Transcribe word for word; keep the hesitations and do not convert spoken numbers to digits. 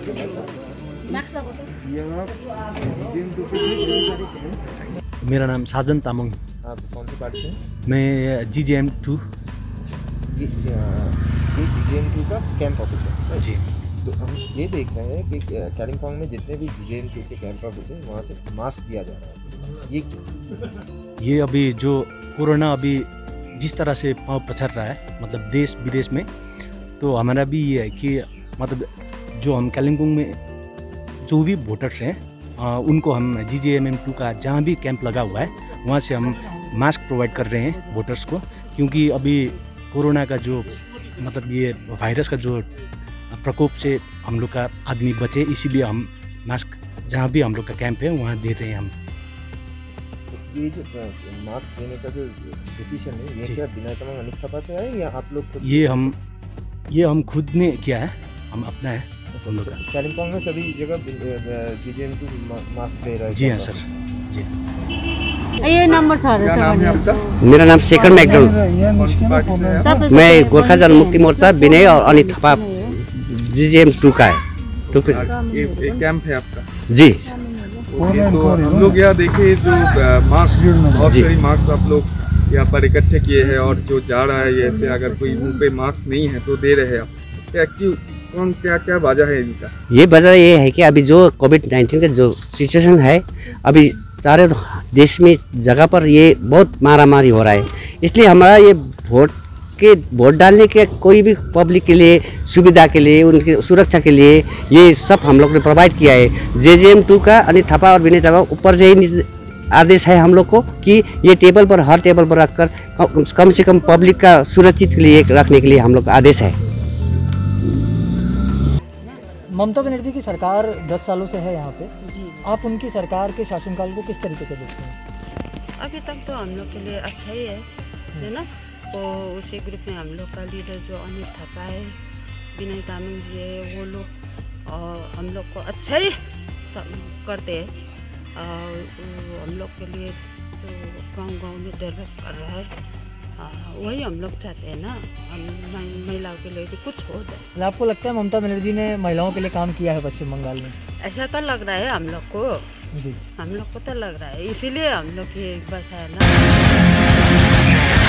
मेरा नाम साजन तामाङ। आप कौन सी पार्टी से? मैं जी जे एम टू। ये जी जे एम टू का कैंप ऑफिस है जी। तो हम ये देख रहे हैं कि कालिम्पोंग में जितने भी जी जे एम टू के कैंप ऑफिस है वहाँ से मास्क दिया जा रहा है, ये क्यों? ये अभी जो कोरोना अभी जिस तरह से पसर रहा है मतलब देश विदेश में, तो हमारा भी ये है कि मतलब जो हम कालिम्पोंग में जो भी वोटर्स हैं आ, उनको हम G J M M two का जहाँ भी कैंप लगा हुआ है वहाँ से हम मास्क प्रोवाइड कर रहे हैं वोटर्स को, क्योंकि अभी कोरोना का जो मतलब ये वायरस का जो प्रकोप से हम लोग का आदमी बचे, इसीलिए हम मास्क जहाँ भी हम लोग का कैंप है वहाँ दे रहे हैं हम। ये जो मास्क देने का जो डिसीजन है ये क्या विनय तामाङ अनिक थापा से है या आप लोग? ये हम ये हम खुद ने किया है, हम अपना है हम लोग का। कालिम्पोंग में सभी जगह G J M two mask दे रहा है? जी हाँ सर जी। ये नंबर था। क्या नाम है आपका? मेरा नाम शेखर मैकडोल। मैं गोरखा जनमुक्ति मोर्चा विनय और Anik Thapa G J M two का है। तो ये कैंप है आपका? जी। ओके, तो हम लोग यहाँ देखे जो मास्क बहुत सारी मास्क आप लोग यहाँ पर इकट्ठे किए हैं और जो जा रहा है ऐसे अगर कोई मुंह पे मास्क नहीं है तो दे रहे हैं आप, क्या क्यों कौन क्या क्या वजह है इनका? ये वजह ये है कि अभी जो कोविड नाइन्टीन का जो सिचुएशन है अभी सारे देश में जगह पर ये बहुत मारामारी हो रहा है, इसलिए हमारा ये वोट के वोट डालने के कोई भी पब्लिक के लिए सुविधा के लिए उनकी सुरक्षा के लिए ये सब हम लोग ने प्रोवाइड किया है। जे जे एम टू का अनिक थापा और विनय थापा ऊपर से ही आदेश है हम लोग को कि ये टेबल पर हर टेबल पर रखकर कम से कम पब्लिक का सुरक्षित के लिए रखने के लिए हम लोग का आदेश है। ममता बनर्जी की सरकार दस सालों से है यहाँ पे जी। आप उनकी सरकार के शासनकाल को किस तरीके से देखते हैं? अभी तक तो हम लोग के लिए अच्छा ही है है ना। तो उसी ग्रुप में हम लोग का लीडर जो अनिक थापा है, विनय तामाङ जी है, वो लोग और हम लोग को अच्छा ही करते हैं और हम लोग के लिए तो गाँव गाँव में डेवलप कर रहा है। हाँ, वही हम लोग चाहते हैं ना, हम महिलाओं के लिए भी कुछ हो जाए। आपको लगता है ममता बनर्जी ने महिलाओं के लिए काम किया है पश्चिम बंगाल में? ऐसा तो लग रहा है हम लोग को जी। हम लोग को तो लग रहा है, इसीलिए हम लोग ये बैठा है ना।